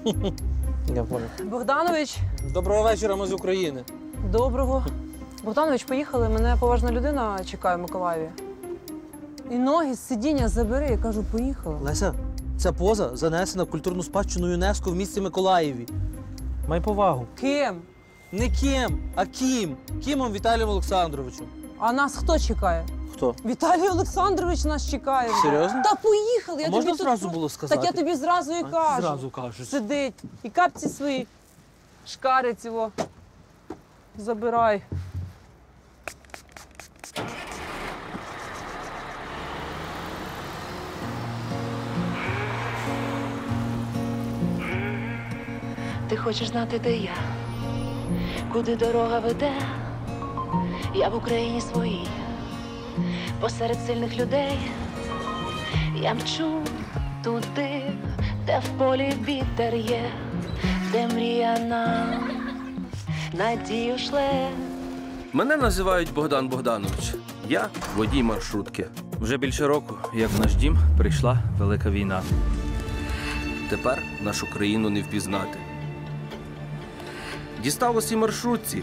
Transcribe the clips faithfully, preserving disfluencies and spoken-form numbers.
Я понял. Богданович, Доброго вечора, ми з України. доброго. Богданович, поїхали, мене поважна людина чекає в Миколаєві. І ноги з сидіння забери, я кажу, поїхали. Леся, ця поза занесена в культурну спадщину ЮНЕСКО в місті Миколаєві. Май повагу. Ким? Не ким, а ким. Кімом Віталієм Олександровичем. А нас хто чекає? Хто? Віталій Олександрович нас чекає. Серйозно? Та поїхали. Я А можна тобі зразу тут... було сказати? Так я тобі зразу і А, кажу. Зразу кажуть. Сидить. І капці свої шкариць його. Забирай. Ти хочеш знати, де я, куди дорога веде? Я в Україні своїй, посеред сильних людей. Я мчу туди, де в полі вітер є, де мрія нам надію шле. Мене називають Богдан Богданович. Я водій маршрутки. Вже більше року, як в наш дім прийшла велика війна. Тепер нашу країну не впізнати. Дісталось і маршрутці.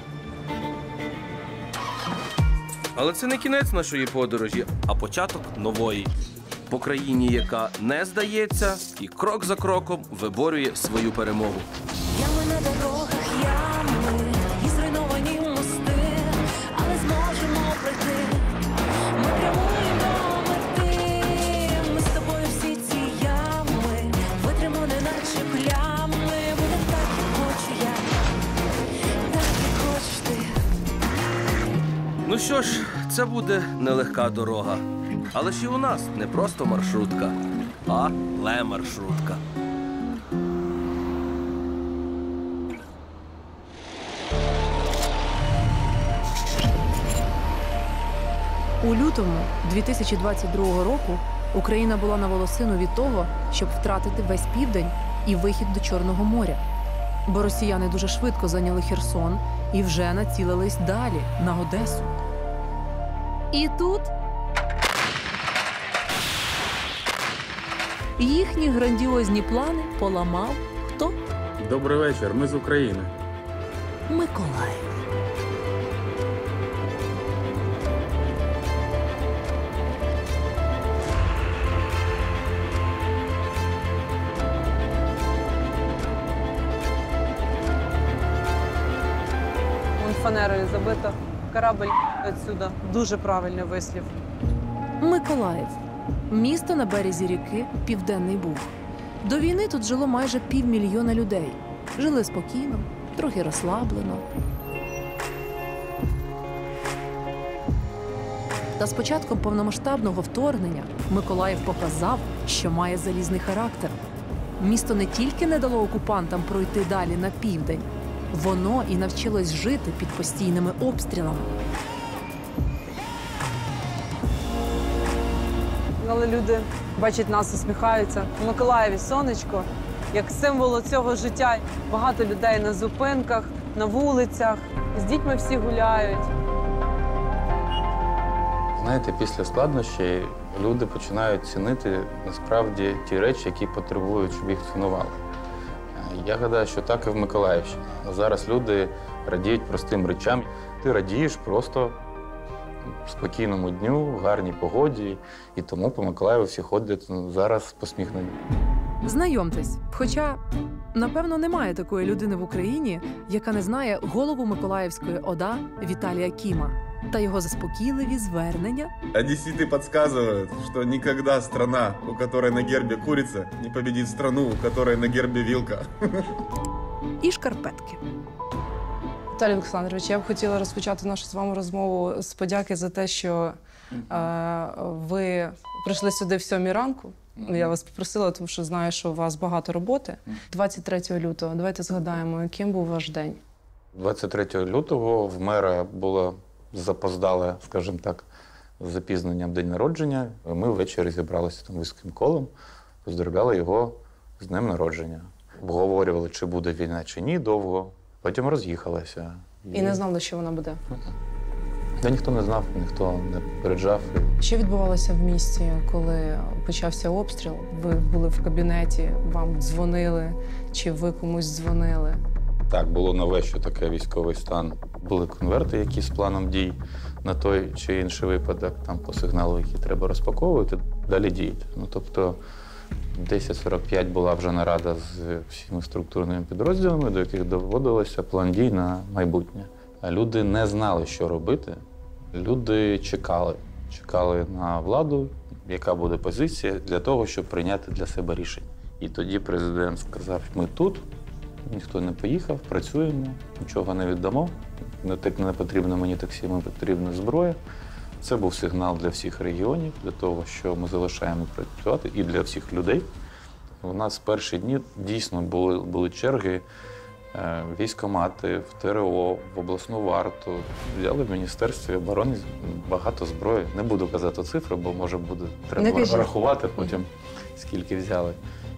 Але це не кінець нашої подорожі, а початок нової. По країні, яка не здається і крок за кроком виборює свою перемогу. Ями на дорогах, ями, і зруйновані мости, але зможемо пройти. Ми прямуємо до мети. Ми з тобою всі ці ями витримо, неначе плями. Буде так, як хочу я, так, як хочеш ти. Ну що ж, це буде нелегка дорога. Але ж і у нас не просто маршрутка, а ле-маршрутка. У лютому дві тисячі двадцять другого року Україна була на волосину від того, щоб втратити весь південь і вихід до Чорного моря. Бо росіяни дуже швидко зайняли Херсон і вже націлились далі, на Одесу. І тут їхні грандіозні плани поламав хто? Добрий вечір, ми з України. Миколаїв. Вон фанерою забито. Корабль відсюди. Дуже правильний вислів. Миколаїв. Місто на березі ріки Південний Буг. До війни тут жило майже півмільйона людей. Жили спокійно, трохи розслаблено. Та з початком повномасштабного вторгнення Миколаїв показав, що має залізний характер. Місто не тільки не дало окупантам пройти далі на південь, воно і навчилось жити під постійними обстрілами. Але люди бачать нас, усміхаються. У Миколаєві сонечко, як символ цього життя. Багато людей на зупинках, на вулицях. З дітьми всі гуляють. Знаєте, після складнощів люди починають цінити насправді ті речі, які потребують, щоб їх цінували. Я гадаю, що так і в Миколаївщині. Зараз люди радіють простим речам. Ти радієш просто спокійному дню, гарній погоді, і тому по Миколаєву всі ходять зараз посміхнені. Знайомтесь, хоча, напевно, немає такої людини в Україні, яка не знає голову Миколаївської ОДА Віталія Кіма та його заспокійливі звернення. Одесситы подсказывают, что никогда страна, у которой на гербе курица, не победит страну, у которой на гербе вилка. І шкарпетки. Віталій Олександрович, я б хотіла розпочати нашу з вами розмову з подяки за те, що е, ви прийшли сюди в сьомій ранку. Я вас попросила, тому що знаю, що у вас багато роботи. двадцять третього лютого, давайте згадаємо, яким був ваш день. двадцять третього лютого в мера було запоздале, скажімо так, з запізненням день народження. Ми ввечері зібралися там вузьким колом, поздоровляли його з днем народження. Обговорювали, чи буде війна, чи ні, довго. Потім роз'їхалися. І не знали, що вона буде? Та ніхто не знав, ніхто не попереджав. Що відбувалося в місті, коли почався обстріл? Ви були в кабінеті, вам дзвонили, чи ви комусь дзвонили? Так, було нове, що таке військовий стан. Були конверти, які з планом дій на той чи інший випадок, там по сигналу, які треба розпаковувати, далі діяти. Ну, тобто десять сорок п'ять була вже нарада з всіма структурними підрозділами, до яких доводилося план дій на майбутнє. А люди не знали, що робити. Люди чекали. Чекали на владу, яка буде позиція, для того, щоб прийняти для себе рішення. І тоді президент сказав, ми тут, ніхто не поїхав, працюємо, нічого не віддамо, не, не потрібно мені таксі, мені потрібна зброя. Це був сигнал для всіх регіонів, для того, що ми залишаємо працювати, і для всіх людей. У нас в перші дні дійсно були, були черги, е, військкомати, в ТРО, в обласну варту. Взяли в Міністерстві оборони багато зброї. Не буду казати цифри, бо може буде треба рахувати потім, скільки взяли.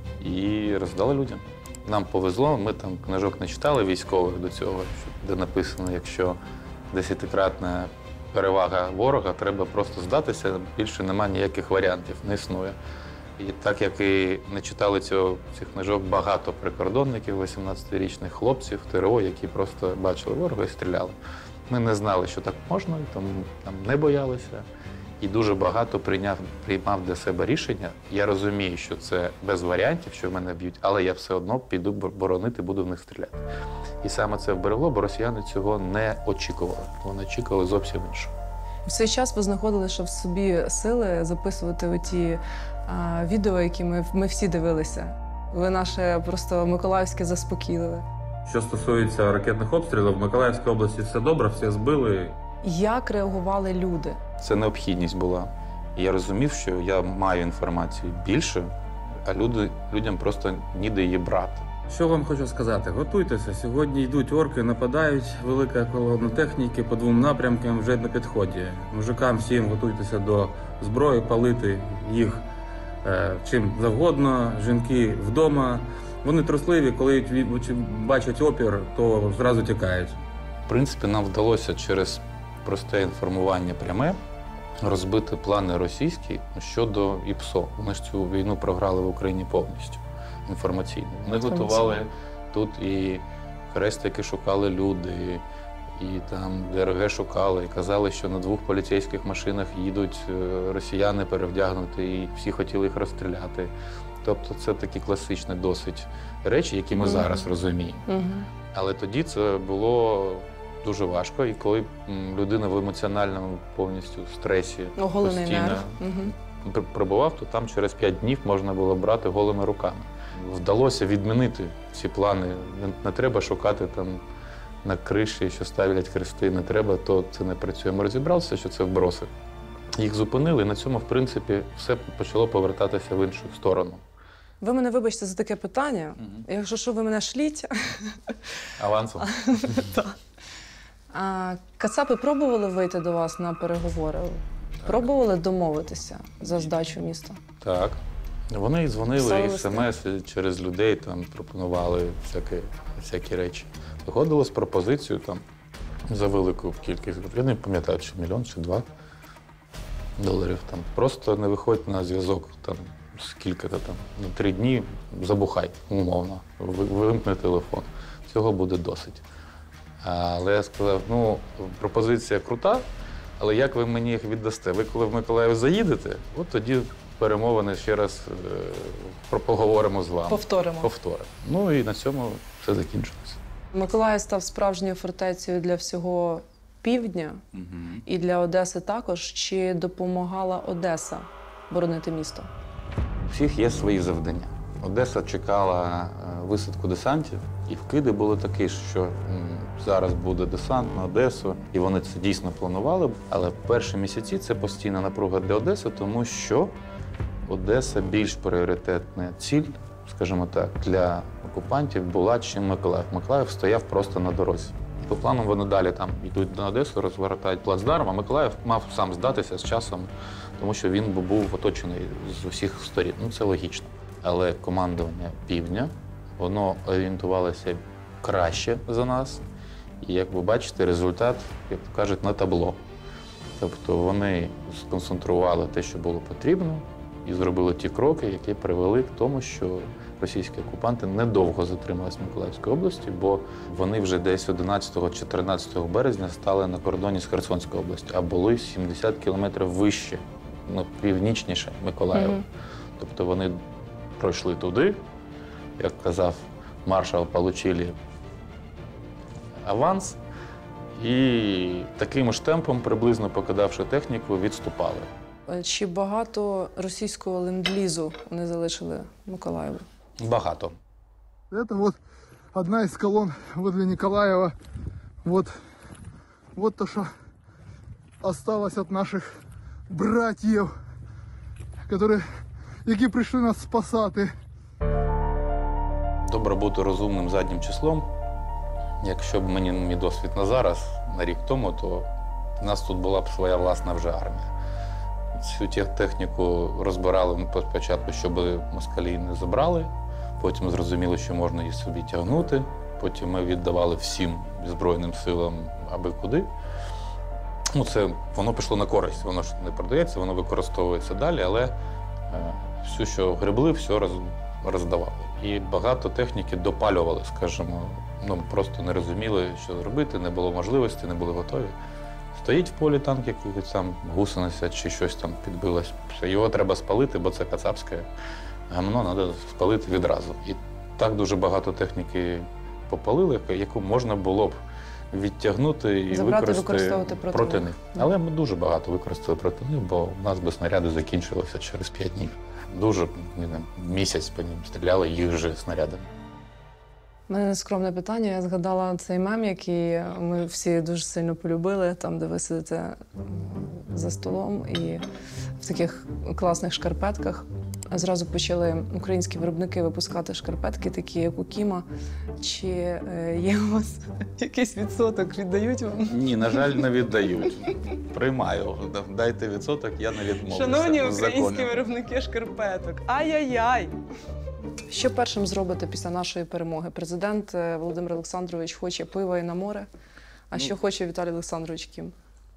І роздали людям. Нам повезло, ми там книжок не читали військових до цього, де написано, якщо десятикратна перевага ворога, треба просто здатися, більше немає ніяких варіантів, не існує. І так як і не читали цього, цих книжок багато прикордонників, вісімнадцятирічних хлопців, ТРО, які просто бачили ворога і стріляли. Ми не знали, що так можна, тому там не боялися. І дуже багато прийняв, приймав для себе рішення. Я розумію, що це без варіантів, що мене б'ють, але я все одно піду боронити, буду в них стріляти. І саме це вберегло, бо росіяни цього не очікували. Вони очікували зовсім іншого. В цей час ви знаходили, що в собі сили записувати оті а, відео, які ми, ми всі дивилися. Ви наше просто миколаївське заспокійливе. Що стосується ракетних обстрілів, в Миколаївській області все добре, все збили. Як реагували люди? Це необхідність була. І я розумів, що я маю інформацію більше, а люди, людям просто ніде її брати. Що вам хочу сказати? Готуйтеся. Сьогодні йдуть орки, нападають, велика колона техніки по двом напрямкам вже на підході. Мужикам всім готуйтеся до зброї, палити їх е, чим завгодно. Жінки вдома. Вони трусливі, коли бачать опір, то зразу тікають. В принципі, нам вдалося через просте інформування пряме розбити плани російські щодо ІПСО. Вони ж цю війну програли в Україні повністю інформаційно. Вони готували тут і хрестики шукали люди, і там ДРГ шукали, і казали, що на двох поліцейських машинах їдуть росіяни перевдягнути, і всі хотіли їх розстріляти. Тобто це такі класичні досить речі, які ми mm-hmm. зараз розуміємо. Mm-hmm. Але тоді це було дуже важко, і коли людина в емоціональному повністю стресі оголений постійно угу. перебував, то там через п'ять днів можна було брати голими руками. Вдалося відмінити ці плани. Не треба шукати там на криші, що ставлять хрести, не треба, то це не працює. Ми розібралися, що це вброси. Їх зупинили, і на цьому, в принципі, все почало повертатися в іншу сторону. Ви мене вибачте за таке питання. Угу. Якщо що, ви мене шліть. Авансом. Так. А кацапи пробували вийти до вас на переговори? Так. Пробували домовитися за здачу міста? Так. Вони дзвонили, смс через людей, там пропонували всякі, всякі речі. Виходили з пропозицією там за велику кількість, я не пам'ятаю, чи мільйон, чи два доларів. Там. Просто не виходь на зв'язок там скільки-то там, на три дні забухай, умовно, вимкни телефон. Цього буде досить. Але я сказав, ну, пропозиція крута, але як ви мені їх віддасте? Ви коли в Миколаїв заїдете, от тоді перемовини ще раз е, поговоримо з вами. Повторимо. Повторимо. Ну і на цьому все закінчилося. Миколаїв став справжньою фортецею для всього півдня угу. і для Одеси також. Чи допомагала Одеса боронити місто? У всіх є свої завдання. Одеса чекала висадку десантів, і вкиди були такі, що м, зараз буде десант на Одесу, і вони це дійсно планували. Але перші місяці це постійна напруга для Одеси, тому що Одеса більш пріоритетна ціль, скажімо так, для окупантів була, чим Миколаїв. Миколаїв стояв просто на дорозі. По планам вони далі там йдуть на Одесу, розвертають плацдарм, а Миколаїв мав сам здатися з часом, тому що він був оточений з усіх сторін. Ну, це логічно. Але командування Півдня, воно орієнтувалося краще за нас. І, як ви бачите, результат, як кажуть, на табло. Тобто вони сконцентрували те, що було потрібно, і зробили ті кроки, які привели к тому, що російські окупанти недовго затрималися в Миколаївській області, бо вони вже десь одинадцятого-чотирнадцятого березня стали на кордоні з Херсонською областю, а були сімдесят кілометрів вище, ну, північніше Миколаєва. Mm-hmm. Тобто вони пройшли туди, як казав маршал, отримали аванс, і таким ж темпом, приблизно покидавши техніку, відступали. Чи багато російського ленд-лізу вони залишили Миколаєву? Багато. Это вот одна из колонн возле Николаева. Вот, вот то, что осталось от наших братьев, которые, які прийшли нас спасати. Добре бути розумним заднім числом. Якщо б мені мій досвід на зараз, на рік тому, то в нас тут була б своя власна вже армія. Цю техніку розбирали ми спочатку, щоб москалі не забрали, потім зрозуміли, що можна її собі тягнути, потім ми віддавали всім Збройним силам аби куди. Ну, це, воно пішло на користь, воно ж не продається, воно використовується далі, але е, все, що гребли, все роз, роздавали. І багато техніки допалювали, скажімо, ну, просто не розуміли, що зробити, не було можливості, не були готові. Стоїть в полі танк, якийсь там гусениця чи щось там підбилось. Його треба спалити, бо це кацапське гамно, треба спалити відразу. І так дуже багато техніки попалили, яку можна було б відтягнути і Забрати, використати проти, проти них. них. Але ми дуже багато використали проти них, бо у нас би снаряди закінчилися через п'ять днів. Дуже, не знаю, місяць по ним стріляли їх же снарядами. У мене нескромне питання. Я згадала цей мем, який ми всі дуже сильно полюбили, там, де ви сидите за столом і в таких класних шкарпетках. Зразу почали українські виробники випускати шкарпетки, такі як у Кіма. Чи е, є у вас якийсь відсоток, віддають вам? Ні, на жаль, не віддають. Приймаю. Дайте відсоток, я не відмовлюся. Шановні українські виробники шкарпеток, ай-яй-яй! Що першим зробите після нашої перемоги? Президент Володимир Олександрович хоче пива і на море, а що хоче Віталій Олександрович Кім?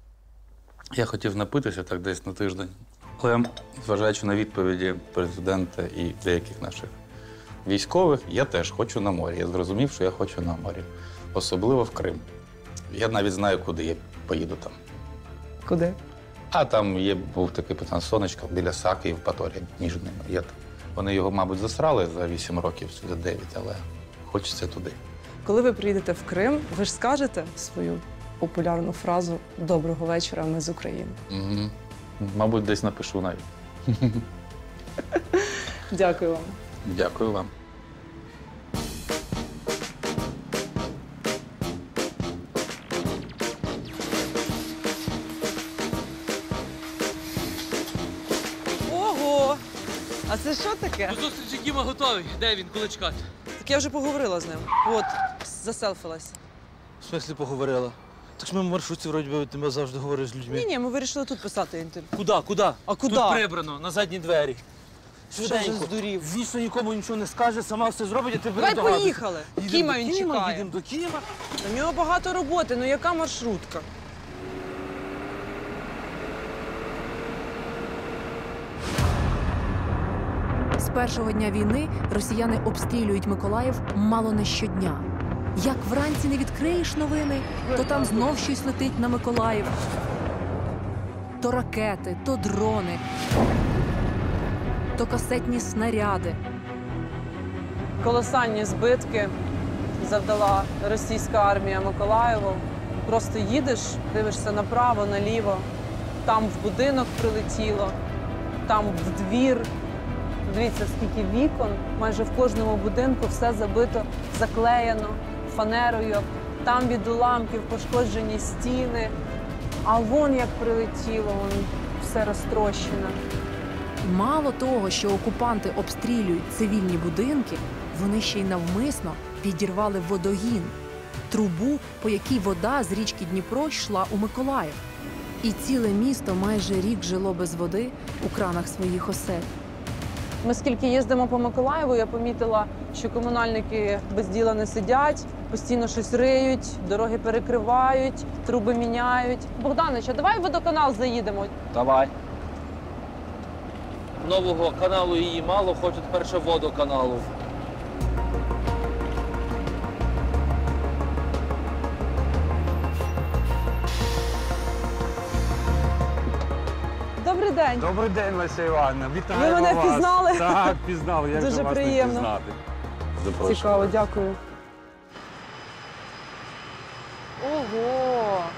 Я хотів напитися так десь на тиждень. Але, зважаючи на відповіді президента і деяких наших військових, я теж хочу на морі. Я зрозумів, що я хочу на морі. Особливо в Крим. Я навіть знаю, куди я поїду там. Куди? А там є, був такий пацан Сонечка біля Саки, Євпаторія, між ними. Я там. Вони його, мабуть, засрали за вісім років, за дев'ять, але хочеться туди. Коли ви приїдете в Крим, ви ж скажете свою популярну фразу «Доброго вечора, ми з України». Угу. Мабуть, десь напишу навіть. Дякую вам. Дякую вам. Ого! А це що таке? До зустрічі Кіма готовий. Де він, коли чекати? Так я вже поговорила з ним. От, заселфилась. В смислі поговорила? Так ж ми в маршрутці, вроді би, ти завжди говориш з людьми. Ні-ні, ми вирішили тут писати інтерв'ю. Куди, куди? А куди? Тут прибрано, на задні двері. Що ти вже здурів? Звісно, нікому нічого не скаже, сама все зробить, а ти бери Давай догадуйся. поїхали. Їдемо Кіма до він Кіма, чекає. Їдемо до Кіма. У нього багато роботи, ну яка маршрутка? З першого дня війни росіяни обстрілюють Миколаїв мало не щодня. Як вранці не відкриєш новини, то там знов щось летить на Миколаїв. То ракети, то дрони, то касетні снаряди. Колосальні збитки завдала російська армія Миколаєву. Просто їдеш, дивишся направо, наліво. Там в будинок прилетіло, там в двір. Дивіться, скільки вікон. Майже в кожному будинку все забито, заклеєно фанерою. Там від уламків пошкоджені стіни. А вон як прилетіло, вон все розтрощено. Мало того, що окупанти обстрілюють цивільні будинки, вони ще й навмисно підірвали водогін – трубу, по якій вода з річки Дніпро йшла у Миколаїв. І ціле місто майже рік жило без води у кранах своїх осель. Ми скільки їздимо по Миколаєву, я помітила, що комунальники без діла не сидять, постійно щось риють, дороги перекривають, труби міняють. Богданич, а давай в водоканал заїдемо. Давай. Нового каналу її мало, хочуть перше водоканалу. Добрий день. Добрий день, Леся Івановна. Вітаю Ви мене вас. впізнали? Так, пізнав. Як Дуже же вас приємно. не пізнати? Запрошую. Цікаво, дякую. Ого!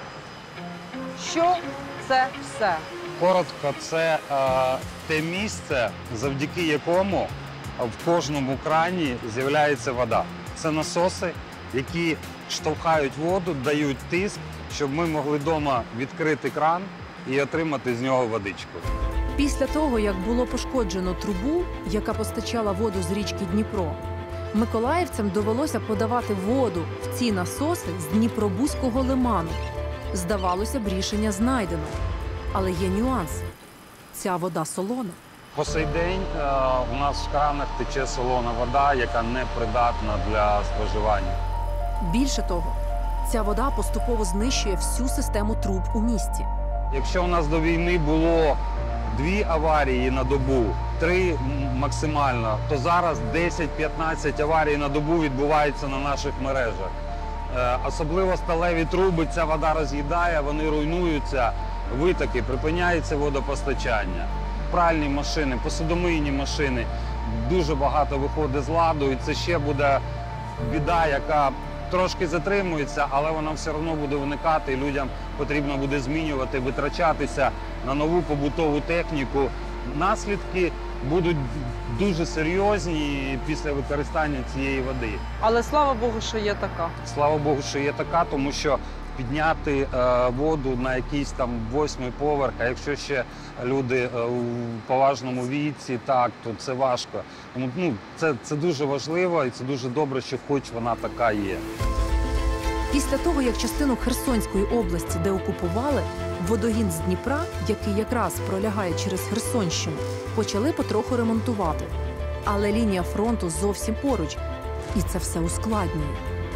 Що це все? Коротко, це е, те місце, завдяки якому в кожному крані з'являється вода. Це насоси, які штовхають воду, дають тиск, щоб ми могли вдома відкрити кран і отримати з нього водичку. Після того, як було пошкоджено трубу, яка постачала воду з річки Дніпро, миколаївцям довелося подавати воду в ці насоси з Дніпробузького лиману. Здавалося б, рішення знайдено. Але є нюанс. Ця вода солона. По сей день е, у нас в кранах тече солона вода, яка не придатна для споживання. Більше того, ця вода поступово знищує всю систему труб у місті. Якщо у нас до війни було дві аварії на добу, три максимально, то зараз десять-п'ятнадцять аварій на добу відбувається на наших мережах. Е, особливо сталеві труби ця вода роз'їдає, вони руйнуються, витоки, припиняється водопостачання. Пральні машини, посудомийні машини, дуже багато виходить з ладу, і це ще буде біда, яка трошки затримується, але вона все одно буде виникати, і людям потрібно буде змінювати, витрачатися на нову побутову техніку. Наслідки будуть дуже серйозні після використання цієї води. Але слава Богу, що є така. Слава Богу, що є така, тому що підняти е, воду на якийсь там восьмий поверх, а якщо ще люди е, у поважному віці, так, то це важко. Тому ну, це, це дуже важливо і це дуже добре, що хоч вона така є. Після того, як частину Херсонської області деокупували, водогін з Дніпра, який якраз пролягає через Херсонщину, почали потроху ремонтувати. Але лінія фронту зовсім поруч, і це все ускладнює.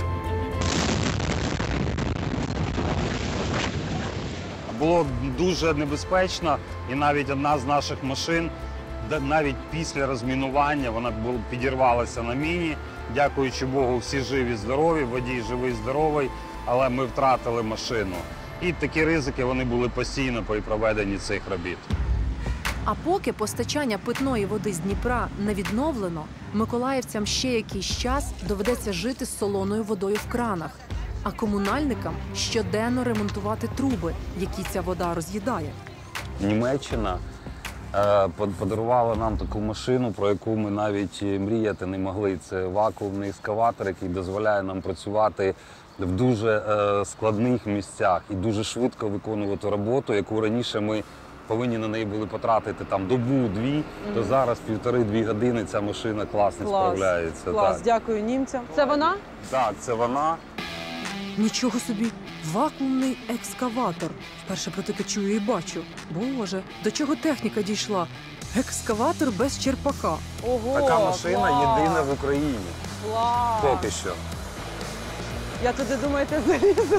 Було дуже небезпечно, і навіть одна з наших машин, навіть після розмінування, вона підірвалася на міні. Дякуючи Богу, всі живі, здорові, водій живий, здоровий, але ми втратили машину. І такі ризики, вони були постійно при проведенні цих робіт. А поки постачання питної води з Дніпра не відновлено, миколаївцям ще якийсь час доведеться жити з солоною водою в кранах, а комунальникам щоденно ремонтувати труби, які ця вода роз'їдає. Німеччина е, подарувала нам таку машину, про яку ми навіть мріяти не могли. Це вакуумний ескаватор, який дозволяє нам працювати в дуже е, складних місцях і дуже швидко виконувати роботу, яку раніше ми повинні на неї були потратити там добу-дві, mm-hmm. то зараз півтори-дві години ця машина класно Клас. справляється. Клас, так. Дякую німцям. Це вона? Так, це вона. Нічого собі, вакуумний екскаватор. Вперше про таке чую і бачу. Боже, до чого техніка дійшла? Екскаватор без черпака. Ого, Така машина клас. єдина в Україні. Клас. Поки що. Я туди, думаєте, залізу?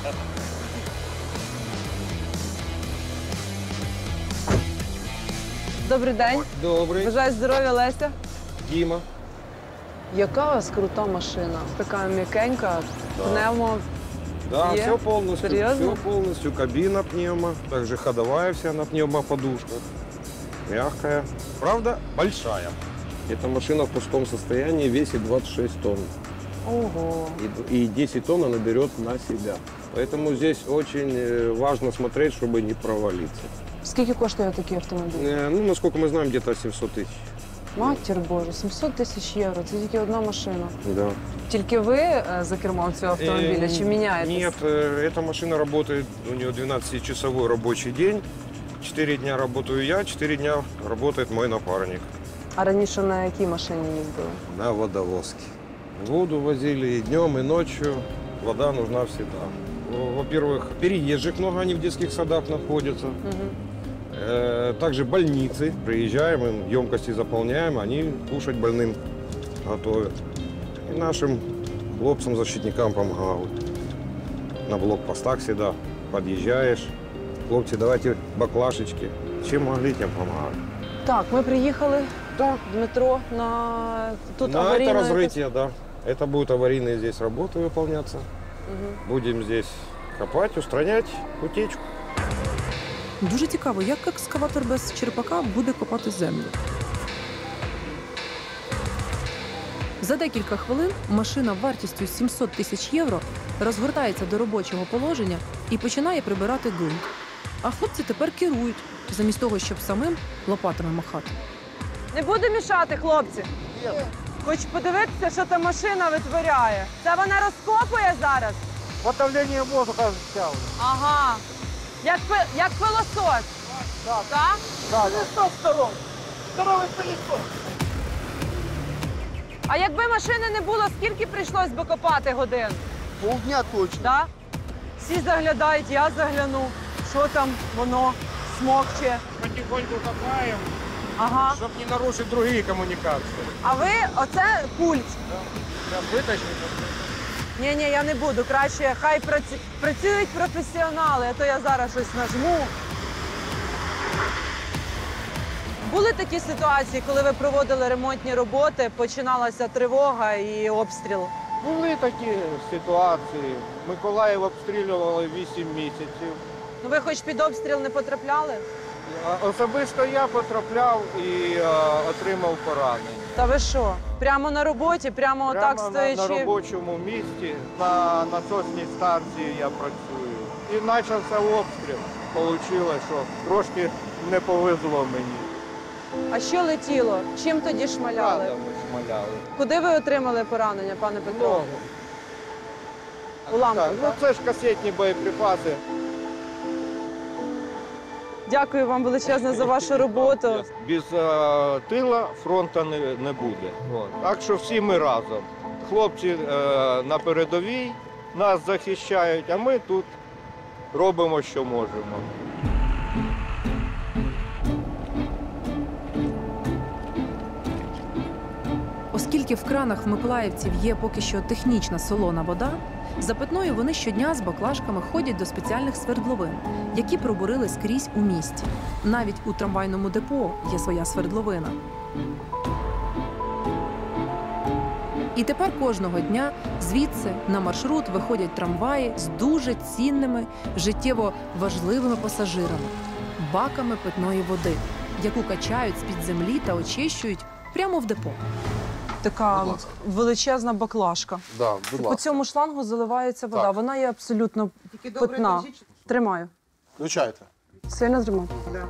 Добрий день. Добрий. Бажаю здоров'я, Леся. Діма. Яка у вас крута машина? Така м'якенька, пневмо. Да, Е? все полностью. Серьезно? Все полностью. Кабина пневмо, также ходовая вся на пневмоподушках. Мягкая. Правда, большая. Эта машина в пустом состоянии весит двадцать шесть тонн. Ого. И, и десять тонн она берет на себя. Поэтому здесь очень э, важно смотреть, чтобы не провалиться. Скільки коштує такий автомобіль? Э, ну, насколько мы знаем, где-то семьсот тысяч. Матір Боже, сімсот тисяч євро. Це тільки одна машина. Да. Тільки ви е, за кермом цього автомобіля чи міняєтесь? Нет, э, эта машина работает, у нее двенадцатичасовой рабочий день. Четыре дня работаю я, четыре дня работает мой напарник. А раніше на якій машині їздили? На водовозке. Воду возили и днем, и ночью. Вода нужна всегда. Во-первых, переезжих много, они в детских садах находятся. Угу. Э, Также больницы. Приезжаем, им емкости заполняем, они кушать больным готовят. И нашим хлопцам-защитникам помогают. На блокпостах всегда подъезжаешь. Хлопцы, давайте баклашечки. Чем могли, тем помогали. Так, ми приїхали в Дмитро на тут На это аварійне разрытие, да. Это будут аварийные здесь работы выполняться. Угу. Будем здесь копать, устранять утечку. Дуже цікаво, як екскаватор без черпака буде копати землю. За декілька хвилин машина вартістю сімсот тисяч євро розгортається до робочого положення і починає прибирати ґрунт. А хлопці тепер керують, замість того, щоб самим лопатами махати. Не буду мішати, хлопці. Хоч подивитися, що та машина витворяє. Це вона розкопує зараз? Подавлення воздуха стягує. Ага. Як, пи- як пилосос. Так. Так? Так, сто сторон. Здоровий пилісос. А якби машини не було, скільки прийшлось би копати годин? Полдня точно. Так? Всі заглядають, я загляну. Що там воно смокче. Потихоньку копаємо, Ага. щоб не нарушити другі комунікації. А ви оце пульт. Прям витащити. Ні, ні, я не буду. Краще хай працю... працюють професіонали, а то я зараз щось нажму. Були такі ситуації, коли ви проводили ремонтні роботи, починалася тривога і обстріл? Були такі ситуації. Миколаїв обстрілювали вісім місяців. Ну ви хоч під обстріл не потрапляли? А Особисто я потрапляв і е, отримав поранення. Та ви що? Прямо на роботі, прямо, Прямо отак на, стоячи? на робочому місці, на насосній станції я працюю. І почався обстріл. Вийшло, що трошки не повезло мені. А що летіло? Чим тоді шмаляли? Градами шмаляли. Куди ви отримали поранення, пане Петро? Ногу. Уламки, Так, ну так? це ж касетні боєприпаси. Дякую вам величезно за вашу роботу. Без е, тила фронту не, не буде. От. Так що всі ми разом. Хлопці е, на передовій нас захищають, а ми тут робимо, що можемо. Оскільки в кранах в миколаївців є поки що технічна солона вода, за питною вони щодня з баклажками ходять до спеціальних свердловин, які пробурили скрізь у місті. Навіть у трамвайному депо є своя свердловина. І тепер кожного дня звідси на маршрут виходять трамваї з дуже цінними, життєво важливими пасажирами – баками питної води, яку качають з-під землі та очищують прямо в депо. Така величезна баклажка. Да, будь По ласка. цьому шлангу заливається вода. Так. Вона є абсолютно питна. Тримаю. Включайте. Сильно тримав? Так.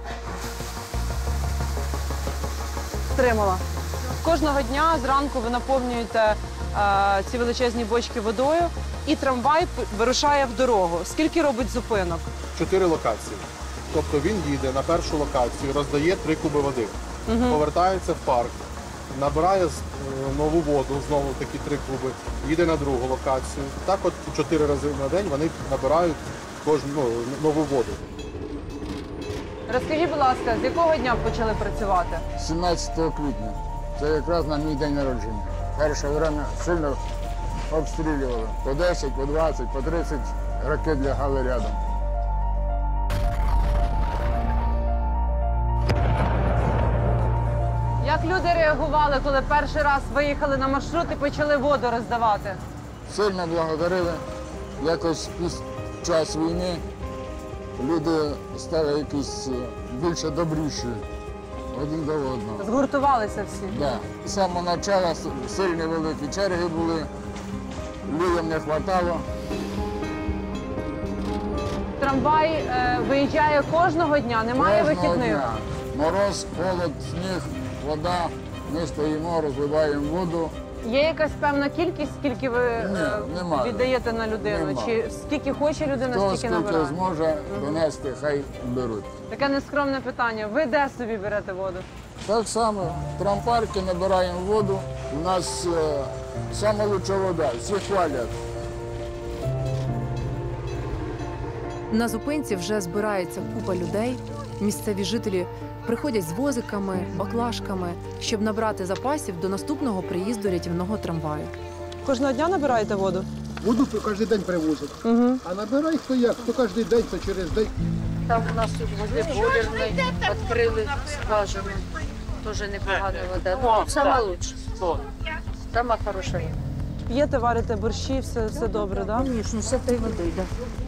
Стримала. Кожного дня зранку ви наповнюєте е, ці величезні бочки водою, і трамвай п- вирушає в дорогу. Скільки робить зупинок? Чотири локації. Тобто він їде на першу локацію, роздає три куби води, Мгм. повертається в парк, набирає з- е, нову воду, знову такі три куби, їде на другу локацію. Так от чотири рази на день вони набирають кожну ну, нову воду. Розкажіть, будь ласка, з якого дня почали працювати? сімнадцятого квітня. Це якраз на мій день народження. Перше время сильно обстрілювали. По десять, по двадцять, по тридцять ракет лягали рядом. Як люди реагували, коли перший раз виїхали на маршрут і почали воду роздавати? Сильно благодарили. Якось під час війни люди стали якісь е, більше добріші один до одного. Згуртувалися всі. Да. З самого початку с- сильні великі черги були, людям не вистачало. Трамвай е, виїжджає кожного дня, немає Кожного вихідних. дня. Мороз, холод, сніг, вода. Ми стоїмо, розливаємо воду. Є якась певна кількість, скільки ви е, Ні, немає. віддаєте на людину? Нема. Чи скільки хоче людина, Хто стільки скільки набирає? зможе донести, хай беруть. Таке нескромне питання. Ви де собі берете воду? Так само в трампарки набираємо воду. У нас е, сама лучша вода, всі хвалять. На зупинці вже збирається купа людей. Місцеві жителі приходять з возиками, баклажками, щоб набрати запасів до наступного приїзду рятівного трамваю. Кожного дня набираєте воду? Воду кожен день привозять. Угу. А набирай хто як, хто кожен день, то через день. Там у нас тут води бойлерний, відкрили скважину. Дуже непогана вода. Ну, сама лучше. Сама хороша вода. П'єте, варите борщі, все, все добре, так? Да? Звісно, з цієї води, так. Да.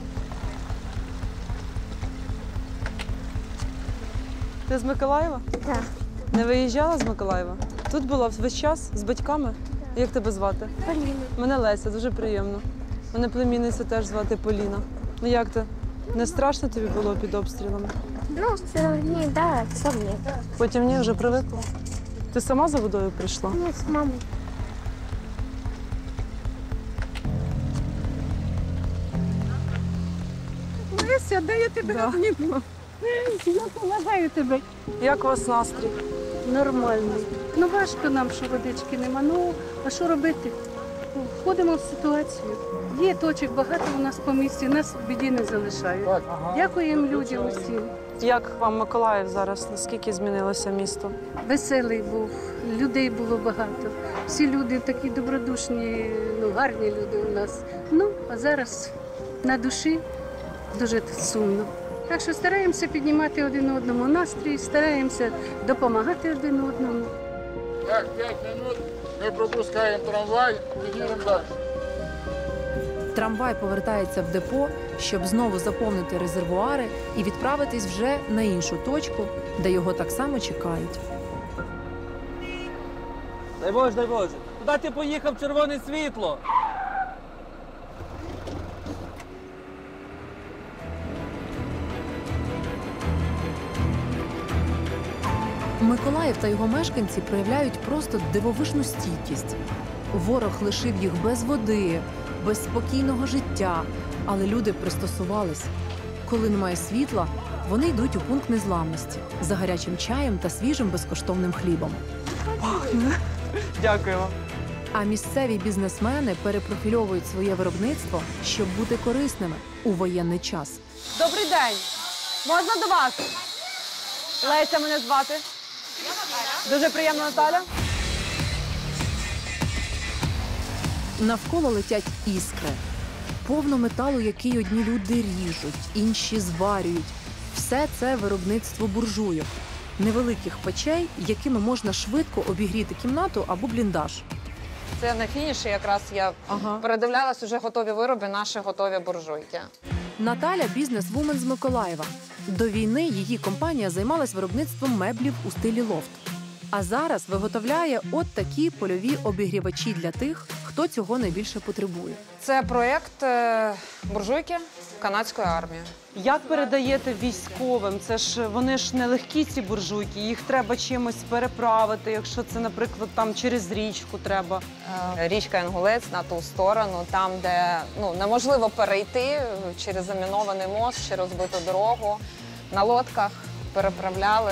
Ти з Миколаєва? Так. Не виїжджала з Миколаєва? Тут була весь час з батьками? Як тебе звати? Поліна. Мене Леся, дуже приємно. Мене племінницю теж звати Поліна. Ну як ти? Не страшно тобі було під обстрілами? Ну, це ні, да, це ні. Потім ні, вже привикла. Ти сама за водою прийшла? Ні, з мамою. Леся, де я тебе обніму? Я допомагаю тебе. Як у вас настрій? Нормальний. Ну важко нам, що водички нема. Ну, а що робити? Входимо в ситуацію. Є точок багато у нас по місті, нас в біді не залишають. Дякуємо людям усім. Як вам Миколаїв зараз? Наскільки змінилося місто? Веселий був, людей було багато. Всі люди такі добродушні, ну, гарні люди у нас. Ну, а зараз на душі дуже сумно. Так що стараємося піднімати один одному настрій, стараємося допомагати один одному. Так, п'ять минут, ми пропускаємо трамвай і їдемо далі. Трамвай повертається в депо, щоб знову заповнити резервуари і відправитись вже на іншу точку, де його так само чекають. Дай Боже, дай Боже. Куди ти поїхав, червоне світло? Миколаїв та його мешканці проявляють просто дивовижну стійкість. Ворог лишив їх без води, без спокійного життя, але люди пристосувались. Коли немає світла, вони йдуть у пункт незламності за гарячим чаєм та свіжим безкоштовним хлібом. Дякую вам. А місцеві бізнесмени перепрофільовують своє виробництво, щоб бути корисними у воєнний час. Добрий день. Можна до вас? Леся мене звати. Дуже приємно, Наталя. Навколо летять іскри. Повно металу, який одні люди ріжуть, інші зварюють. Все це виробництво буржуйок. Невеликих печей, якими можна швидко обігріти кімнату або бліндаж. Це на фініші якраз я ага. передивлялась уже готові вироби, наші готові буржуйки. Наталя – бізнес-вумен з Миколаєва. До війни її компанія займалась виробництвом меблів у стилі лофт. А зараз виготовляє от такі польові обігрівачі для тих, хто цього найбільше потребує. Це проєкт буржуйки канадської армії. Як передаєте військовим? Це ж вони ж не легкі, ці буржуйки, їх треба чимось переправити, якщо це, наприклад, там через річку треба. Річка Інгулець на ту сторону, там, де ну, неможливо перейти через замінований мост, через розбиту дорогу. На лодках переправляли.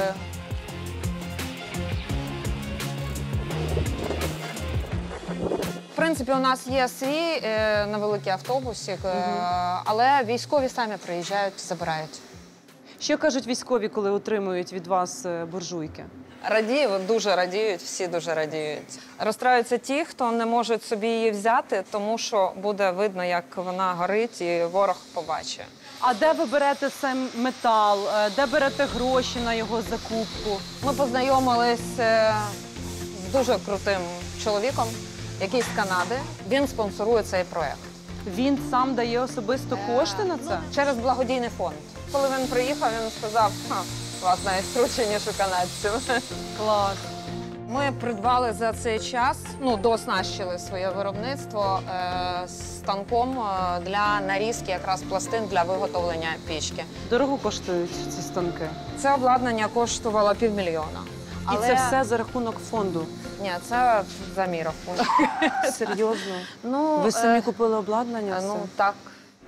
В принципі, у нас є свій е, невеликий автобусик, е, але військові самі приїжджають, забирають. Що кажуть військові, коли отримують від вас буржуйки? Радіють, дуже радіють, всі дуже радіють. Розстраюються ті, хто не можуть собі її взяти, тому що буде видно, як вона горить і ворог побачить. А де ви берете цей метал? Де берете гроші на його закупку? Ми познайомились з дуже крутим чоловіком, який з Канади. Він спонсорує цей проєкт. Він сам дає особисто кошти на це? Через благодійний фонд. Коли він приїхав, він сказав, ха, у вас навіть круче, ніж у канадців. Клас. Ми придбали за цей час, ну, дооснащили своє виробництво е, станком для нарізки якраз пластин для виготовлення пічки. Дорого коштують ці станки? Це обладнання коштувало півмільйона. І Але... це все за рахунок фонду? Ні, це за мій рахунок. Серйозно? Ну, ви самі е... купили обладнання? Ну, все? так.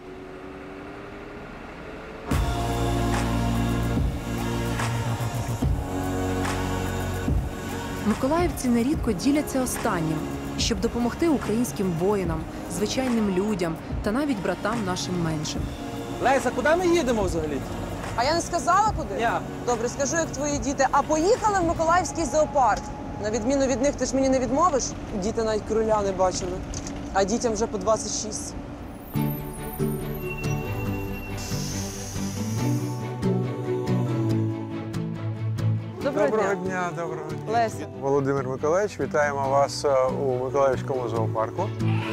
Миколаївці нерідко діляться останнім, щоб допомогти українським воїнам, звичайним людям та навіть братам нашим меншим. Леся, куди ми їдемо взагалі? А я не сказала, куди? Я. Добре, скажу, як твої діти. А поїхали в Миколаївський зоопарк. На відміну від них, ти ж мені не відмовиш? Діти навіть короля не бачили. а дітям вже по двадцять шість. Доброго, Доброго дня. дня, доброго дня. Леся. Володимир Миколаївич, вітаємо вас е, у Миколаївському зоопарку.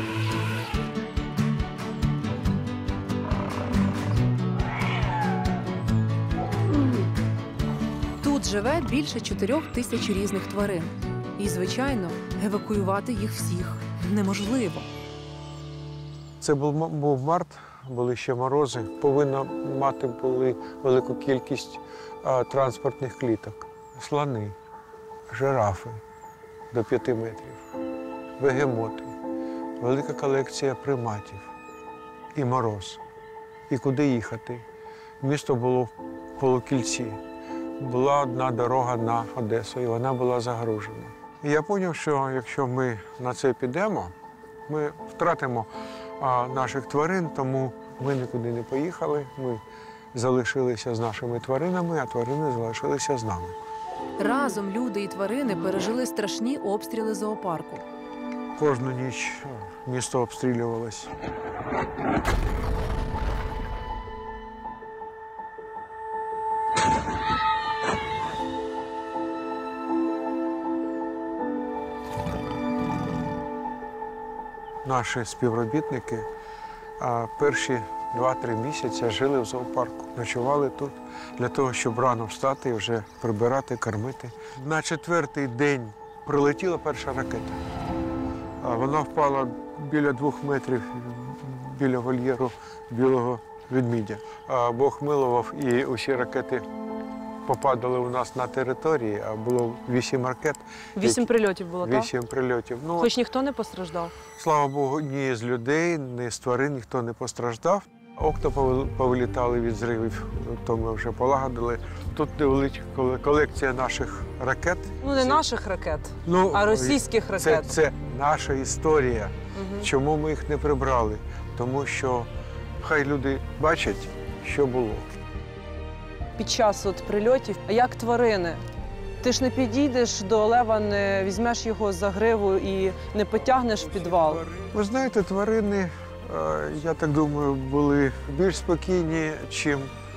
Тут живе більше чотирьох тисяч різних тварин. І, звичайно, евакуювати їх всіх неможливо. Це був, м- був март, були ще морози. Повинна мати були велику кількість а, транспортних кліток. Слони, жирафи до п'яти метрів, бегемоти, велика колекція приматів і мороз. І куди їхати? Місто було в полукільці. Була одна дорога на Одесу, і вона була загружена. І я зрозумів, що якщо ми на це підемо, ми втратимо а, наших тварин, тому ми нікуди не поїхали. Ми залишилися з нашими тваринами, а тварини залишилися з нами. Разом люди і тварини пережили страшні обстріли зоопарку. Кожну ніч місто обстрілювалось. Наші співробітники а, перші два-три місяці жили в зоопарку, ночували тут для того, щоб рано встати і вже прибирати, кормити. На четвертий день прилетіла перша ракета. А, вона впала біля двох метрів біля вольєру білого ведмідя. А, Бог милував, і усі ракети попадали у нас на території, а було вісім ракет. Вісім які- прильотів було, так? Вісім прильотів. Ну, Хоч ніхто не постраждав? слава Богу, ні з людей, ні з тварин ніхто не постраждав. Окна повил- повилітали від зривів, то ми вже полагодили. Тут невеличка коле- колекція наших ракет. Ну, не Це- наших ракет, Ну, а російських Це, ракет. це наша історія. Мгм. Чому ми їх не прибрали? Тому що хай люди бачать, що було. Під час от прильотів, а як тварини? Ти ж не підійдеш до лева, не візьмеш його за гриву і не потягнеш в підвал. Ви знаєте, тварини, е, я так думаю, були більш спокійні, ніж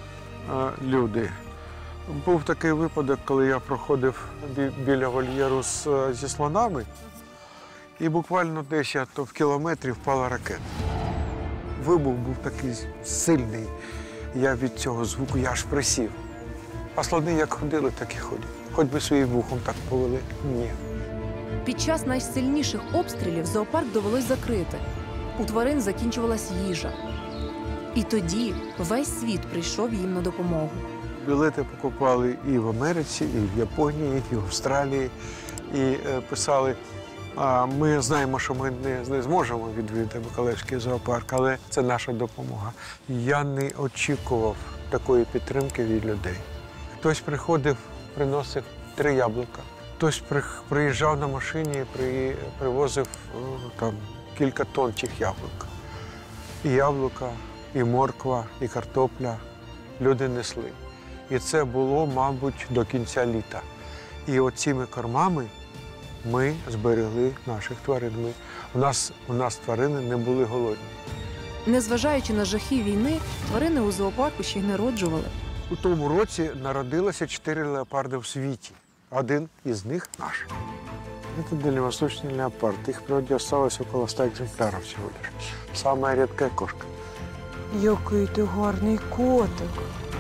люди. Був такий випадок, коли я проходив бі- біля вольєру з, е, зі слонами, і буквально десь я то в кілометрі впала ракета. Вибух був такий сильний. Я від цього звуку я аж присів. А слони як ходили, так і ходять. Хоч би своїм вухом так повели. Ні. Під час найсильніших обстрілів зоопарк довелось закрити. У тварин закінчувалась їжа. І тоді весь світ прийшов їм на допомогу. Білети покупали і в Америці, і в Японії, і в Австралії. І е, писали, а, ми знаємо, що ми не, не зможемо відвідати Миколаївський зоопарк, але це наша допомога. Я не очікував такої підтримки від людей. Хтось приходив, приносив три яблука. Хтось при, приїжджав на машині, при, привозив о, там, кілька тонн цих яблук. І яблука, і морква, і картопля люди несли. І це було, мабуть, до кінця літа. І оціми кормами ми зберегли наших тварин. Ми, у, нас, у нас тварини не були голодні. Незважаючи на жахи війни, тварини у зоопарку ще й народжували. У тому році народилося чотири леопарди в світі. Один із них наш. Це дальневосточний леопард. Їх в природі залишилось около ста екземплярів всього лише. Сама рідка кошка. Який ти гарний котик.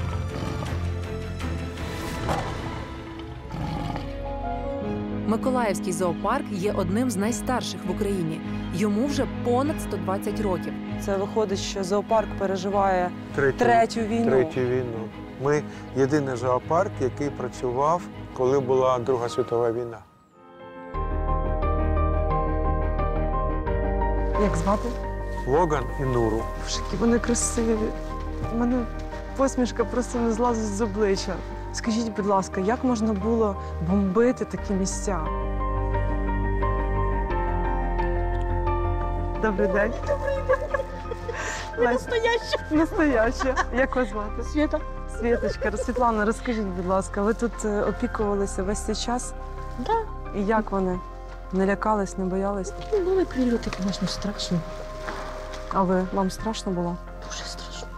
Миколаївський зоопарк є одним з найстарших в Україні. Йому вже понад сто двадцять років. Це виходить, що зоопарк переживає Третю, третю війну. Третю війну. Ми єдиний зоопарк, який працював, коли була Друга світова війна. Як звати? Логан і Нуру. Боже, які вони красиві. У мене посмішка просто не злазить з обличчя. Скажіть, будь ласка, як можна було бомбити такі місця? Добрий день. Настояща. Настояща. Як вас звати? Світа. Світочка, Світлана, розкажіть, будь ласка, ви тут е, опікувалися весь цей час? Да. І як вони? Не лякались, не боялись? Ну, були прильоти, звісно, страшно. А ви? Вам страшно було? Дуже страшно.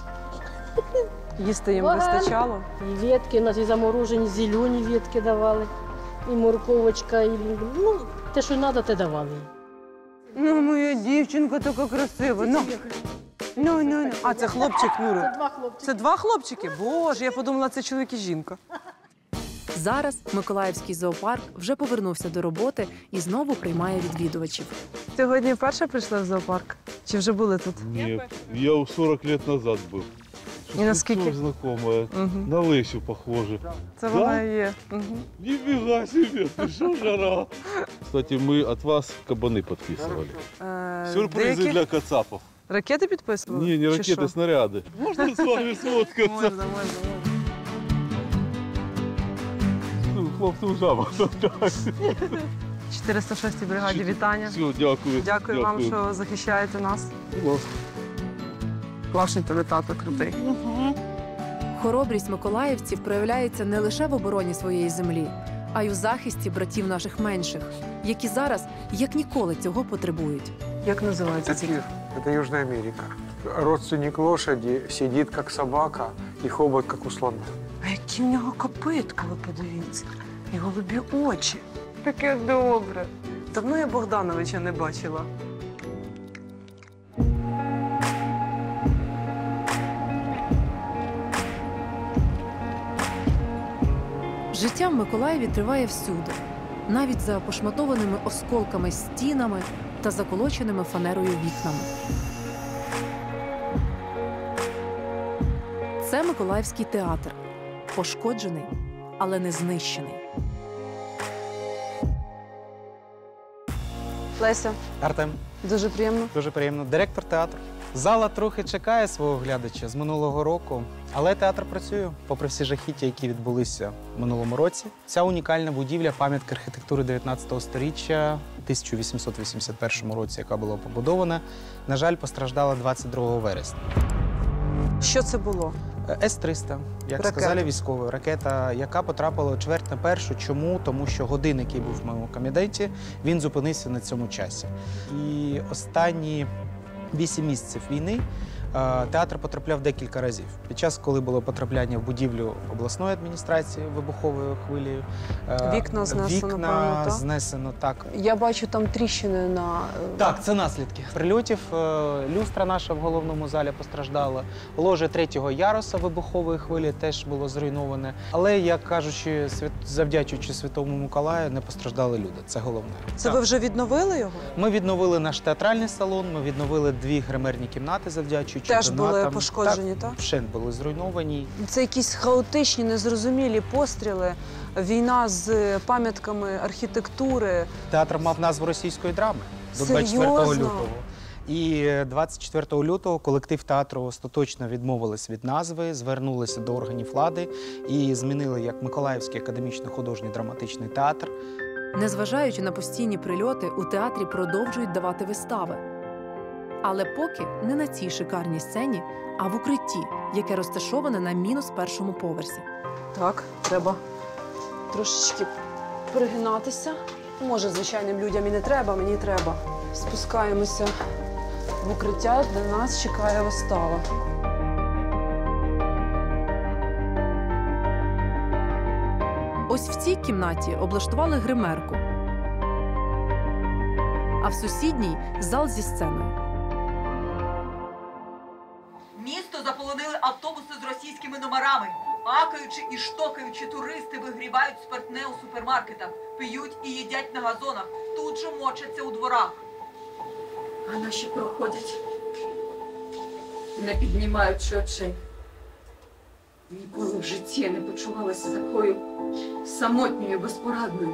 Їсти їм Погано. вистачало? І ветки, у нас і заморожені, зелені ветки давали, і морковочка, і ну, те, що треба, те давали. Ну, моя дівчинка така красива. Ну, ну, ну, ну. А, це хлопчик, Нюри? Це два хлопчики. Це два хлопчики? Боже, я подумала, це чоловік і жінка. Зараз Миколаївський зоопарк вже повернувся до роботи і знову приймає відвідувачів. Сьогодні вперше прийшли в зоопарк? Чи вже були тут? Нет, я сорок лет назад был. И насколько? Лицо знакомое, Мгм. на Лесю похоже. Це Да? вона і є. Угу. Нифига себе, ты что, жара? Кстати, мы от вас кабаны подписывали. Е, Сюрпризы деякі для кацапов. Ракети підписували? Не, не Чи ракеты, що? снаряды. Можно с вами сфоткаться? Можна, можна, можна. Ну, хлопцам жаба. чотириста шостій бригаді вітання. Все, дякую. Дякую вам, що захищаєте нас. Будь ласка. Класний тобі тато, крутий. Хоробрість миколаївців проявляється не лише в обороні своєї землі, а й у захисті братів наших менших, які зараз як ніколи цього потребують. Як називається ці? Это Южная Америка. Родственник лошади сидит как собака и хобот как у слона. А які в нього копитка, ви подивіться. І голубі очі. Таке добре. Давно я Богдановича не бачила. Життя в Миколаєві триває всюди, навіть за пошматованими осколками стінами та заколоченими фанерою вікнами. Це Миколаївський театр. Пошкоджений, але не знищений. Леся, Артем, дуже приємно. дуже приємно. Директор театру. Зала трохи чекає свого глядача з минулого року, але театр працює, попри всі жахіття, які відбулися в минулому році. Ця унікальна будівля, пам'ятка архітектури дев'ятнадцятого сторіччя, в тисяча вісімсот вісімдесят першому році, яка була побудована, на жаль, постраждала двадцять другого вересня. Що це було? С триста, як Ракета. сказали військові, ракета, яка потрапила у чверть на першу. Чому? Тому що годинник, який був в моєму кабінеті, він зупинився на цьому часі. І останні вісім місяців війни е, театр потрапляв декілька разів. Під час, коли було потрапляння в будівлю обласної адміністрації вибуховою хвилею. е, Вікна знесено, Вікна певно, так? знесено, так. Я бачу там тріщини на... Так, це наслідки прильотів. Е, Люстра наша в головному залі постраждала. Ложе третього яруса вибухової хвилі теж було зруйноване. Але, як кажучи, свят- завдячуючи Святому Миколаю, не постраждали люди. Це головне. Це ви вже відновили його? Ми відновили наш театральний салон, ми відновили дві гримерні кімнати, завдячуючи Теж були донатам. пошкоджені, так? Вщент були зруйновані. Це якісь хаотичні, незрозумілі постріли, війна з пам'ятками архітектури. Театр мав назву російської драми до Серйозно? двадцять четвертого лютого. І двадцять четвертого лютого колектив театру остаточно відмовились від назви, звернулися до органів влади і змінили як Миколаївський академічно-художній драматичний театр. Незважаючи на постійні прильоти, у театрі продовжують давати вистави. Але поки не на цій шикарній сцені, а в укритті, яке розташоване на мінус першому поверсі. Так, треба трошечки пригинатися. Може, звичайним людям і не треба, мені треба. Спускаємося в укриття, де нас чекає вистава. Ось в цій кімнаті облаштували гримерку, а в сусідній – зал зі сценою. Місто заполонили автобуси з російськими номерами. Акаючи і штокаючи, туристи вигрібають спиртне у супермаркетах, п'ють і їдять на газонах, тут же мочаться у дворах. А наші проходять, не піднімаючи очей. Ніколи в житті я не почувалася такою самотньою, безпорадною.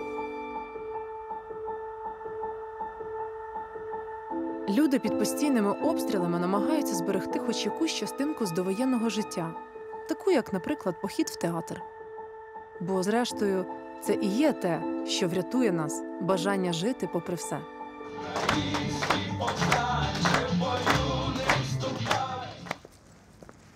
Люди під постійними обстрілами намагаються зберегти хоч якусь частинку з довоєнного життя, таку як, наприклад, похід в театр. Бо, зрештою, це і є те, що врятує нас – бажання жити попри все.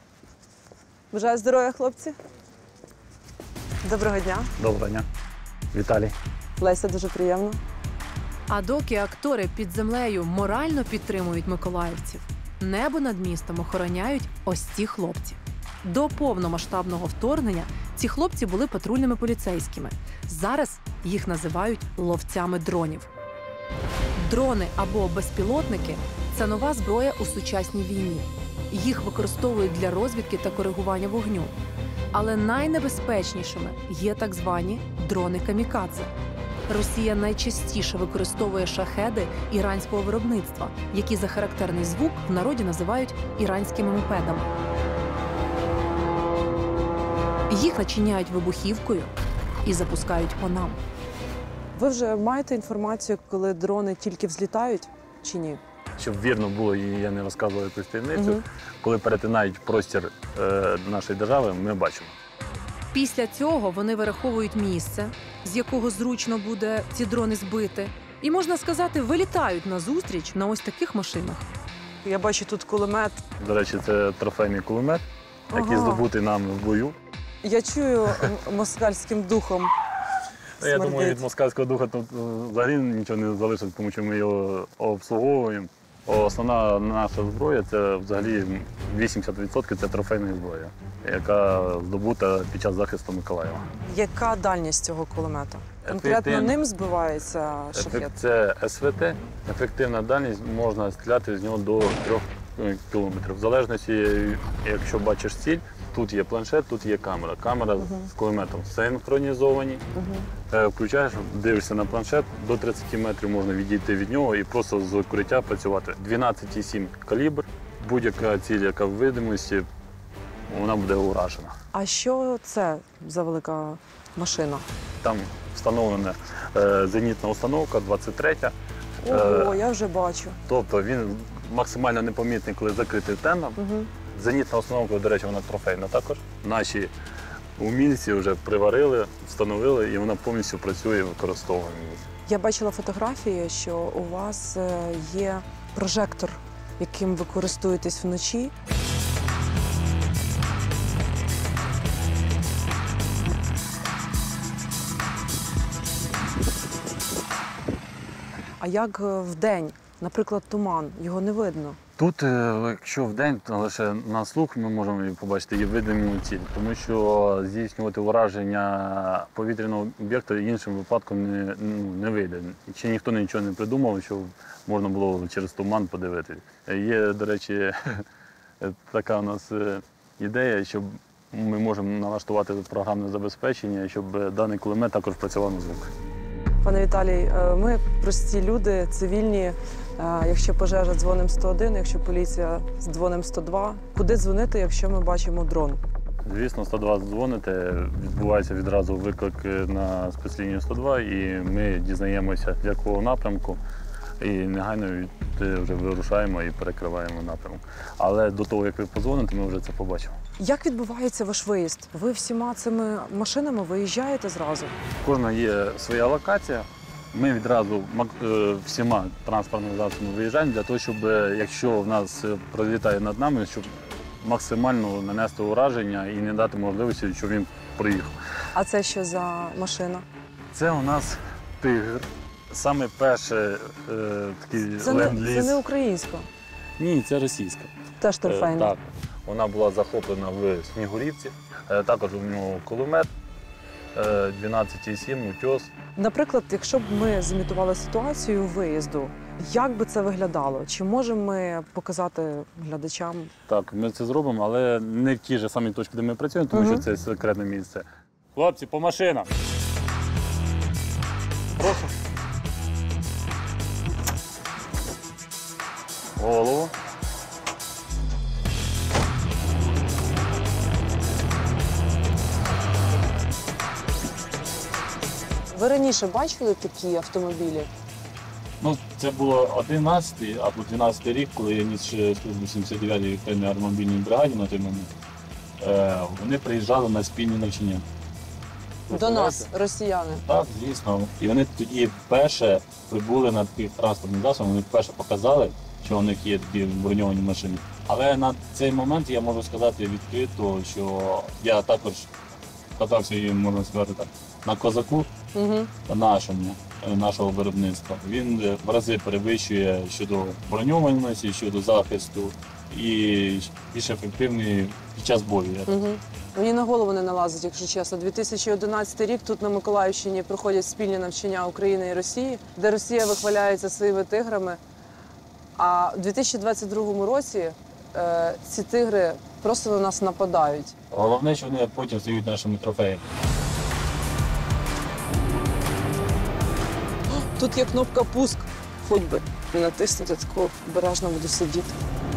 Бажаю здоров'я, хлопці. Доброго дня. Доброго дня. Віталій. Леся, дуже приємно. А доки актори під землею морально підтримують миколаївців, небо над містом охороняють ось ці хлопці. До повномасштабного вторгнення ці хлопці були патрульними поліцейськими. Зараз їх називають ловцями дронів. Дрони або безпілотники – це нова зброя у сучасній війні. Їх використовують для розвідки та коригування вогню. Але найнебезпечнішими є так звані дрони-камікадзе. Росія найчастіше використовує шахеди іранського виробництва, які за характерний звук в народі називають іранськими мопедами. Їх начиняють вибухівкою і запускають по нам. Ви вже маєте інформацію, коли дрони тільки взлітають чи ні? Щоб вірно було, і я не розказував якусь таємницю, Мгм. коли перетинають простір е, нашої держави, ми бачимо. Після цього вони вираховують місце, з якого зручно буде ці дрони збити. І, можна сказати, вилітають назустріч на ось таких машинах. Я бачу тут кулемет. До речі, це трофейний кулемет, який Ага. здобутий нами в бою. Я чую м- москальським духом. Я думаю, смердить. від москальського духа тут е, взагалі нічого не залишиться, тому що ми його обслуговуємо. Основна наша зброя – це взагалі вісімдесят відсотків це трофейна зброя, яка здобута під час захисту Миколаєва. Яка дальність цього кулемета? Конкретно Ефективно. ним збивається шахет? Ефект- Це ес ве те, ефективна дальність, можна стріляти з нього до трьох кілометрів. В залежності, якщо бачиш ціль, тут є планшет, тут є камера. Камера Мгм. з кулеметом синхронізовані. Е, Включаєш, дивишся на планшет, до тридцяти метрів можна відійти від нього і просто з укриття працювати. дванадцять цілих сім калібр, будь-яка ціль, яка в видимості, вона буде уражена. А що це за велика машина? Там встановлена е, зенітна установка, двадцять третя. Е, Ого, я вже бачу. Тобто він максимально непомітний, коли закритий тендом. Угу. Зенітна установка, до речі, вона трофейна також. Наші умільці вже приварили, встановили, і вона повністю працює і використовуємо її. Я бачила фотографії, що у вас е, є прожектор, яким ви користуєтесь вночі. А як е, вдень, наприклад, туман, його не видно? Тут, е, якщо в день, то лише на слух ми можемо її побачити її видиму ціль, тому що здійснювати ураження повітряного об'єкта іншим випадком не, ну, не вийде. І ще ніхто нічого не придумав, що можна було через туман подивитися. Є, до речі, така у нас е, ідея, що ми можемо налаштувати програмне забезпечення, щоб даний кулемет також працював на звук. Пане Віталій, е, ми прості люди, цивільні. Е, Якщо пожежа, дзвонимо сто один, якщо поліція, дзвонимо сто два. Куди дзвонити, якщо ми бачимо дрон? Звісно, сто два дзвоните, відбувається відразу виклик на спецлінію сто два, і ми дізнаємося, з якого напрямку, і негайно від- вже вирушаємо і перекриваємо напрямок. Але до того, як ви подзвоните, ми вже це побачимо. Як відбувається ваш виїзд? Ви всіма цими машинами виїжджаєте зразу? Кожна є своя локація. Ми відразу мак- е, всіма транспортними засобами виїжджаємо для того, щоб е, якщо в нас е, пролітає над нами, щоб максимально нанести ураження і не дати можливості, щоб він проїхав. А це що за машина? Це у нас тигр. Саме перше е, такий Це не, ленд-ліз. це не українська. Ні, це російська. Теж трофейна. Е, Так. Вона була захоплена в Снігурівці. Е, Також у нього кулемет, е, дванадцять цілих сім, утьос. Наприклад, якщо б ми зімітували ситуацію виїзду, як би це виглядало? Чи можемо ми показати глядачам? Так, ми це зробимо, але не в тій же самій точці, де ми працюємо, тому Мгм. що це секретне місце. Хлопці, по машинам. Прошу. Голову. Ви раніше бачили такі автомобілі? Ну, це було одинадцятий або дванадцятий рік, коли я ніс ще службу сімдесят дев'ятій окремій аеромобільній бригаді на той момент. Е, вони приїжджали на спільні навчання. До нас, росіяни. Так, звісно. І вони тоді вперше прибули на таких транспортних засобах, вони вперше показали, що у них є такі броньовані машини. Але на цей момент я можу сказати відкрито, що я також катався, і, можна сказати так, на козаку, угу. нашому, нашого виробництва. Він в рази перевищує щодо броньованості, щодо захисту і більш ефективний під час бою. Угу. Мені на голову не налазить, якщо чесно. дві тисячі одинадцятий рік тут на Миколаївщині проходять спільні навчання України і Росії, де Росія вихваляється своїми тиграми. А у дві тисячі двадцять другому році е, ці тигри просто на нас нападають. Головне, що вони потім стають нашими трофеями. Тут є кнопка «Пуск». Хоч би не натиснути, тако обережно буду сидіти.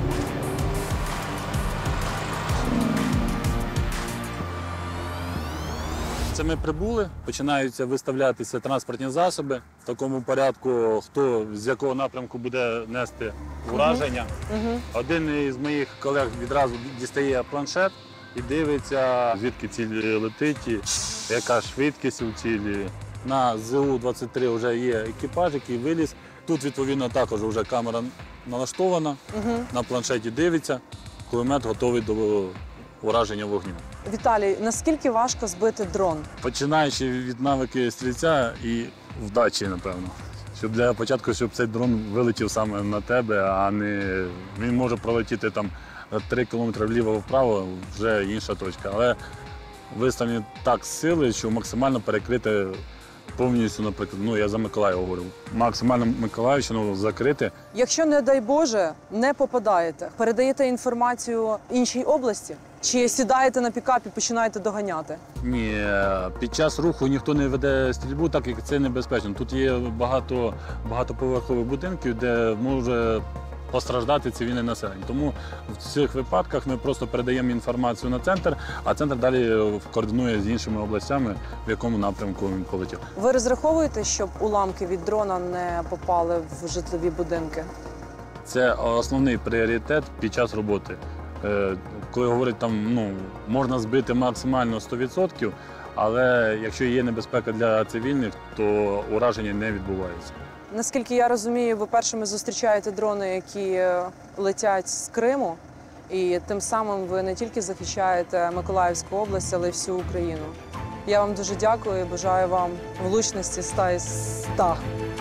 Це ми прибули, починаються виставлятися транспортні засоби. В такому порядку, хто з якого напрямку буде нести ураження. Угу. Один із моїх колег відразу дістає планшет і дивиться, звідки ціль летить, яка швидкість у цілі. На З У двадцять три вже є екіпаж, який виліз. Тут, відповідно, також вже камера налаштована, угу. на планшеті дивиться, кулемет готовий до ураження вогню. Віталій, наскільки важко збити дрон? Починаючи від навики стрільця і вдачі, напевно. Щоб для початку, щоб цей дрон вилетів саме на тебе, а не він може пролетіти там три кілометри вліво-вправо, вже інша точка. Але виставлені так сили, що максимально перекрити повністю, наприклад, ну я за Миколаїв говорю, максимально Миколаївщину закрити. Якщо, не дай Боже, не попадаєте, передаєте інформацію іншій області? Чи сідаєте на пікап і починаєте доганяти? Ні, під час руху ніхто не веде стрільбу, так як це небезпечно. Тут є багато багатоповерхових будинків, де може постраждати цивільне населення. Тому в цих випадках ми просто передаємо інформацію на центр, а центр далі координує з іншими областями, в якому напрямку він полетів. Ви розраховуєте, щоб уламки від дрона не попали в житлові будинки? Це основний пріоритет під час роботи. Коли говорять, там, ну, можна збити максимально сто відсотків, але якщо є небезпека для цивільних, то ураження не відбувається. Наскільки я розумію, ви першими зустрічаєте дрони, які летять з Криму, і тим самим ви не тільки захищаєте Миколаївську область, але й всю Україну. Я вам дуже дякую і бажаю вам влучності ста із ста.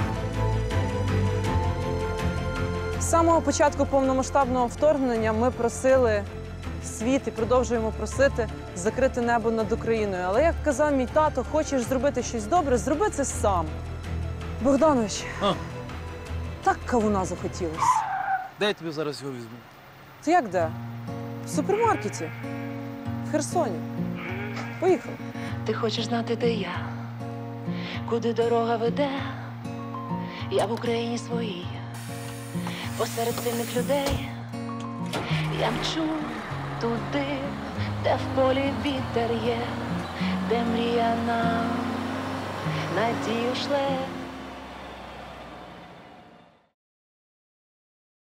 З самого початку повномасштабного вторгнення ми просили світ і продовжуємо просити закрити небо над Україною. Але, як казав мій тато, хочеш зробити щось добре, зроби це сам. Богданович, а? Так кавуна захотілося. Де я тобі зараз його візьму? Ти як де? В супермаркеті. В Херсоні. Поїхали. Ти хочеш знати, де я? Куди дорога веде? Я в Україні своїй. Посеред сильних людей. Я мчу туди, де в полі вітер є, де мрія нам надію шле.